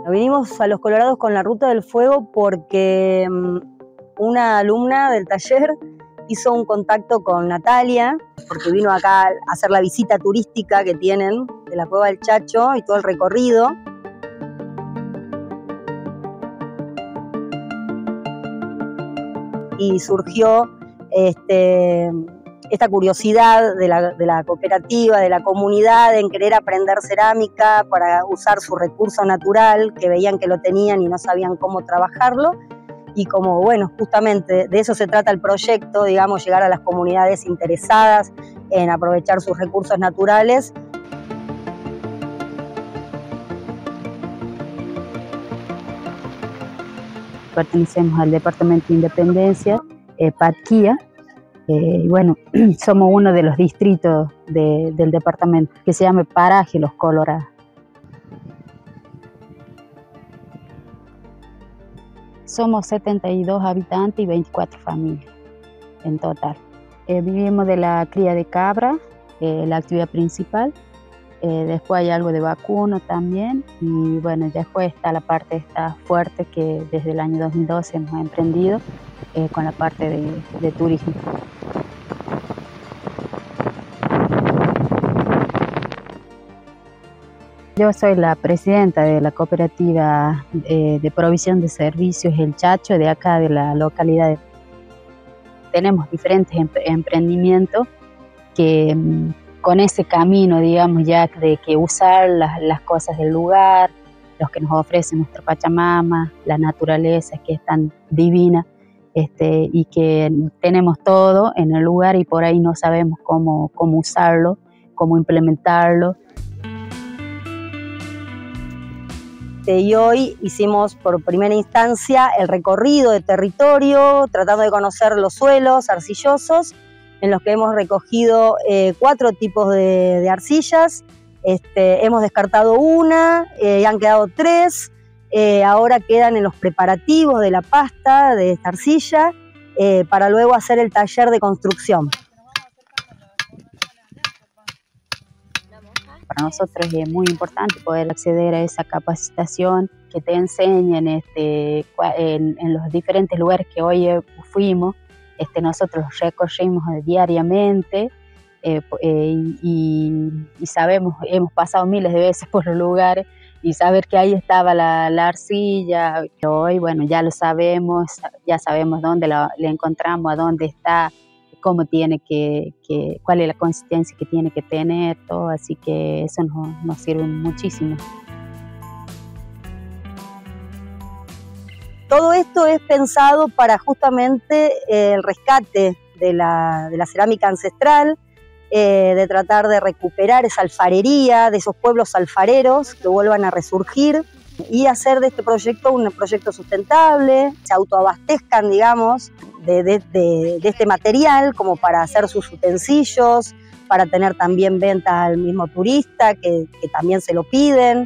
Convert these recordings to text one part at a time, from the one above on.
Vinimos a Los Colorados con la Ruta del Fuego porque una alumna del taller hizo un contacto con Natalia, porque vino acá a hacer la visita turística que tienen de la Cueva del Chacho y todo el recorrido. Y surgió esta curiosidad de la cooperativa, de la comunidad, en querer aprender cerámica para usar su recurso natural, que veían que lo tenían y no sabían cómo trabajarlo. Y como, bueno, justamente de eso se trata el proyecto, digamos, llegar a las comunidades interesadas en aprovechar sus recursos naturales. Pertenecemos al Departamento de Independencia, Patquía, y bueno, somos uno de los distritos del departamento, que se llama Paraje Los Colorados. Somos 72 habitantes y 24 familias en total. Vivimos de la cría de cabra, la actividad principal. Después hay algo de vacuno también, y bueno, después está la parte esta fuerte que desde el año 2012 hemos emprendido con la parte de turismo. Yo soy la presidenta de la cooperativa de provisión de servicios El Chacho, de acá de la localidad. Tenemos diferentes emprendimientos que con ese camino, digamos, ya de que usar las cosas del lugar, los que nos ofrece nuestra Pachamama, la naturaleza que es tan divina, y que tenemos todo en el lugar y por ahí no sabemos cómo usarlo, cómo implementarlo. Y hoy hicimos por primera instancia el recorrido de territorio, tratando de conocer los suelos arcillosos, en los que hemos recogido 4 tipos de arcillas. Hemos descartado una, y han quedado 3. Ahora quedan en los preparativos de la pasta de esta arcilla para luego hacer el taller de construcción. Para nosotros es muy importante poder acceder a esa capacitación, que te enseñen en los diferentes lugares que hoy fuimos. Nosotros los recorrimos diariamente y sabemos, hemos pasado miles de veces por los lugares y saber que ahí estaba la arcilla. Hoy, bueno, ya lo sabemos, ya sabemos dónde la encontramos, a dónde está, cómo tiene cuál es la consistencia que tiene que tener, todo, así que eso nos sirve muchísimo. Todo esto es pensado para justamente el rescate de la cerámica ancestral, de tratar de recuperar esa alfarería, de esos pueblos alfareros que vuelvan a resurgir y hacer de este proyecto un proyecto sustentable, se autoabastezcan, digamos, de este material como para hacer sus utensilios, para tener también venta al mismo turista que también se lo piden.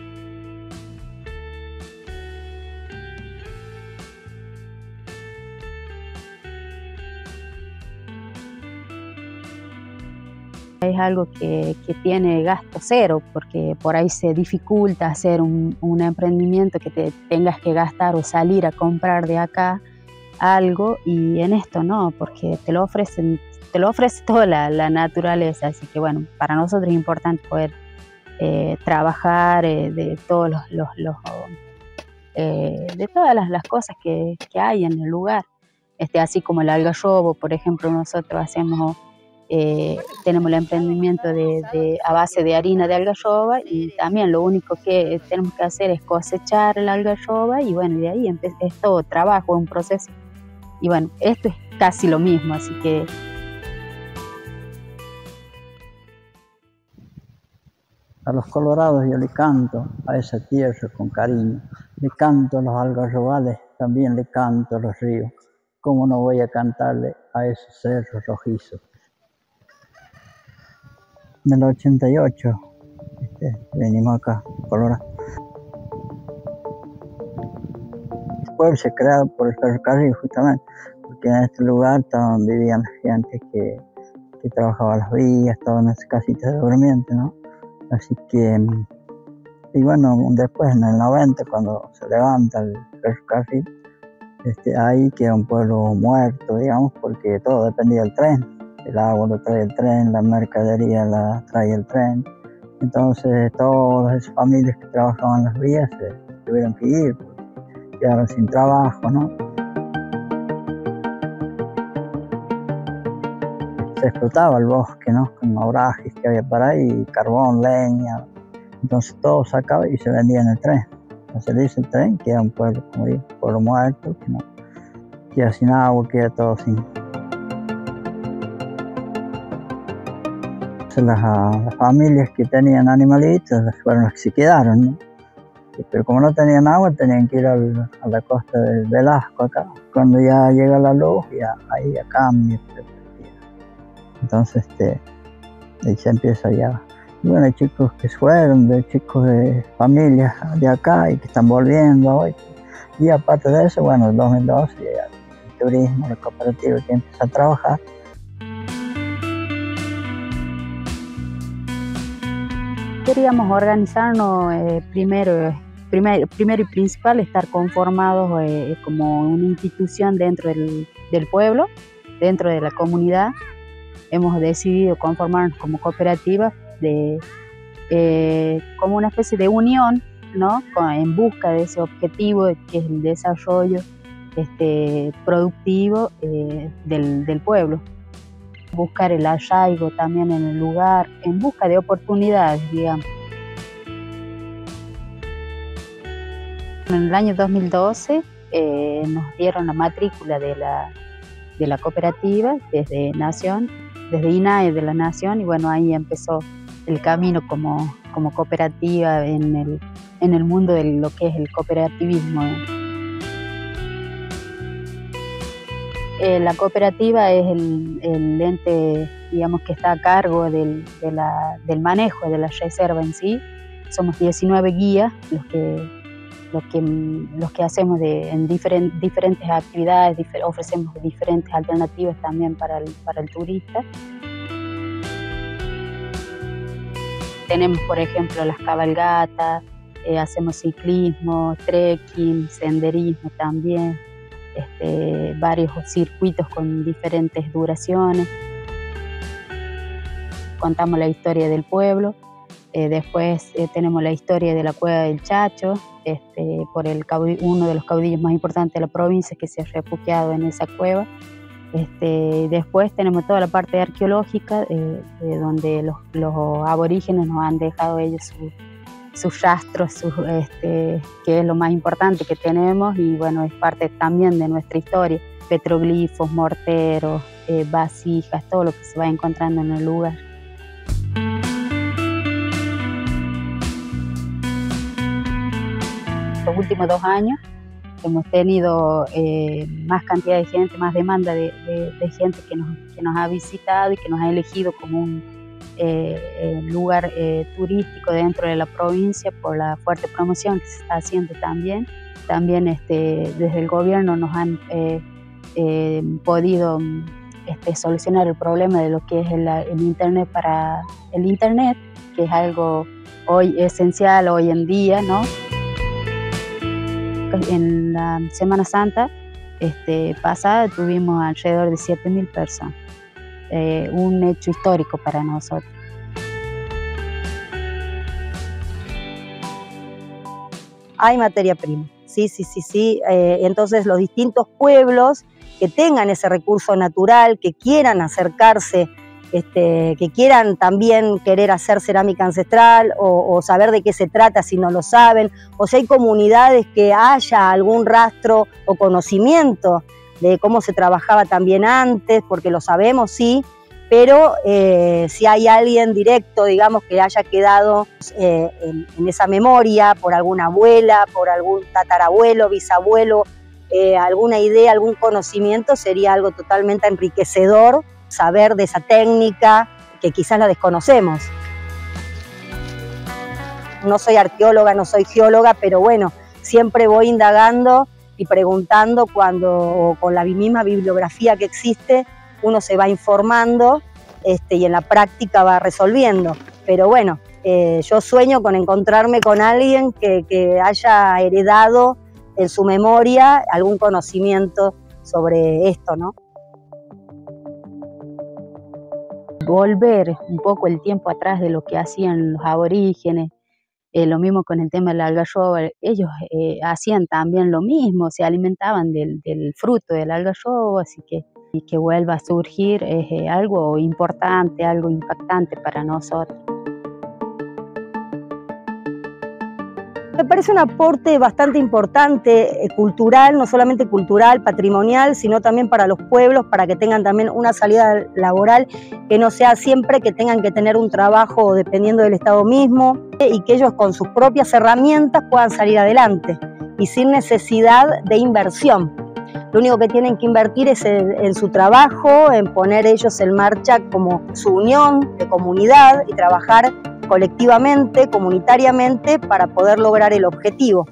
Es algo que tiene gasto cero, porque por ahí se dificulta hacer un emprendimiento que te tengas que gastar o salir a comprar de acá algo, y en esto no, porque te lo ofrece toda la naturaleza. Así que bueno, para nosotros es importante poder trabajar de todos de todas las cosas que hay en el lugar, así como el algarrobo, por ejemplo. Nosotros tenemos el emprendimiento a base de harina de algarroba, y también lo único que tenemos que hacer es cosechar la algarroba, y bueno, de ahí es todo trabajo, un proceso. Y bueno, esto es casi lo mismo, así que... A los colorados yo le canto a esa tierra con cariño, le canto a los algarrobales, también le canto a los ríos. ¿Cómo no voy a cantarle a esos cerros rojizos? En el 88 venimos acá, Colorado. El pueblo se creó por el ferrocarril, justamente, porque en este lugar vivían gente que trabajaba las vías, estaban en esas casitas de durmiente, ¿no? Así que Y bueno, después en el 90, cuando se levanta el ferrocarril, ahí queda un pueblo muerto, digamos, porque todo dependía del tren. El agua lo trae el tren, la mercadería la trae el tren. Entonces todas esas familias que trabajaban en las vías se tuvieron que ir, porque quedaron sin trabajo, ¿no? Se explotaba el bosque, ¿no? Con obrajes que había por ahí, carbón, leña. Entonces todo se acaba y se vendía en el tren. Entonces le dice el tren, queda un pueblo, como digo, un pueblo muerto, que no, queda sin agua, queda todo sin. Entonces las familias que tenían animalitos fueron las que se quedaron, ¿no? Pero como no tenían agua, tenían que ir a la costa del Velasco acá. Cuando ya llega la luz, ahí ya cambia. Entonces ahí se empieza ya. Y bueno, hay chicos que fueron, de chicos de familias de acá y que están volviendo hoy. Y aparte de eso, bueno, en 2012 ya el turismo, la cooperativa que empieza a trabajar. Queríamos organizarnos primero y principal, estar conformados como una institución dentro del pueblo, dentro de la comunidad. Hemos decidido conformarnos como cooperativa como una especie de unión, ¿no? En busca de ese objetivo que es el desarrollo productivo del pueblo. Buscar el arraigo también en el lugar, en busca de oportunidades, digamos. En el año 2012 nos dieron la matrícula de la cooperativa desde INAE de la Nación, y bueno, ahí empezó el camino como cooperativa en el mundo de lo que es el cooperativismo. La cooperativa es el ente, digamos, que está a cargo del manejo de la reserva en sí. Somos 19 guías los que hacemos en diferentes actividades, ofrecemos diferentes alternativas también para el turista. Tenemos, por ejemplo, las cabalgatas, hacemos ciclismo, trekking, senderismo también, varios circuitos con diferentes duraciones. Contamos la historia del pueblo. Después tenemos la historia de la Cueva del Chacho, por uno de los caudillos más importantes de la provincia que se ha refugiado en esa cueva. Después tenemos toda la parte arqueológica, donde los aborígenes nos han dejado ellos sus rastros, que es lo más importante que tenemos, y bueno, es parte también de nuestra historia. Petroglifos, morteros, vasijas, todo lo que se va encontrando en el lugar. Los últimos 2 años hemos tenido más cantidad de gente, más demanda de gente que nos ha visitado y que nos ha elegido como un lugar turístico dentro de la provincia por la fuerte promoción que se está haciendo también. También desde el gobierno nos han podido solucionar el problema de lo que es el Internet que es algo hoy esencial hoy en día, ¿no? En la Semana Santa pasada tuvimos alrededor de 7.000 personas, un hecho histórico para nosotros. Hay materia prima, sí. Entonces los distintos pueblos que tengan ese recurso natural, que quieran acercarse, que quieran también querer hacer cerámica ancestral o saber de qué se trata si no lo saben, o si hay comunidades que haya algún rastro o conocimiento de cómo se trabajaba también antes, porque lo sabemos, sí, pero si hay alguien directo, digamos, que haya quedado en esa memoria por alguna abuela, por algún tatarabuelo, bisabuelo, alguna idea, algún conocimiento, sería algo totalmente enriquecedor saber de esa técnica que quizás la desconocemos. No soy arqueóloga, no soy geóloga, pero bueno, siempre voy indagando y preguntando o con la misma bibliografía que existe, uno se va informando y en la práctica va resolviendo. Pero bueno, Yo sueño con encontrarme con alguien que haya heredado en su memoria algún conocimiento sobre esto, ¿no? Volver un poco el tiempo atrás de lo que hacían los aborígenes, lo mismo con el tema del algarrobo, ellos hacían también lo mismo, se alimentaban del fruto del algarrobo, así que y que vuelva a surgir es algo importante, algo impactante para nosotros. Me parece un aporte bastante importante, cultural, no solamente cultural, patrimonial, sino también para los pueblos, para que tengan también una salida laboral, que no sea siempre que tengan que tener un trabajo dependiendo del Estado mismo, y que ellos con sus propias herramientas puedan salir adelante y sin necesidad de inversión. Lo único que tienen que invertir es en su trabajo, en poner ellos en marcha como su unión de comunidad y trabajar colectivamente, comunitariamente, para poder lograr el objetivo.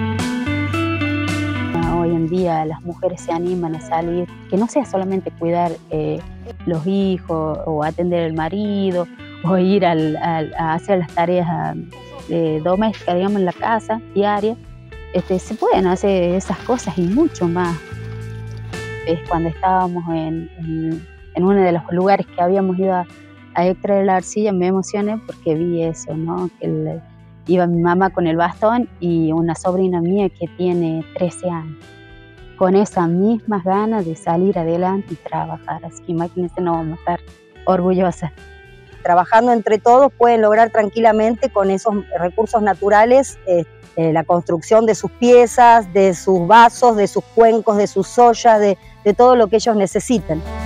Hoy en día las mujeres se animan a salir, que no sea solamente cuidar los hijos o atender al marido o ir a hacer las tareas domésticas, digamos, en la casa diaria. Se pueden hacer esas cosas y mucho más. Cuando estábamos en uno de los lugares que habíamos ido a extraer la arcilla, me emocioné porque vi eso, ¿no? Que iba mi mamá con el bastón y una sobrina mía que tiene 13 años, con esas mismas ganas de salir adelante y trabajar. Así que imagínense, no vamos a estar orgullosas. Trabajando entre todos pueden lograr tranquilamente con esos recursos naturales la construcción de sus piezas, de sus vasos, de sus cuencos, de sus ollas, de todo lo que ellos necesiten.